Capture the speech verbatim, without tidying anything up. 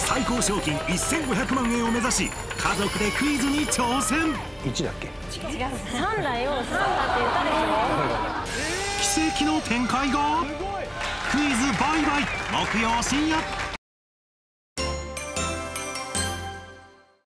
最高賞金せんごひゃくまんえんを目指し家族でクイズに挑戦。 いちだっけ？ 違う、さんだよ、さんだって言ったでしょ。 奇跡の展開が。クイズバイバイ木曜深夜。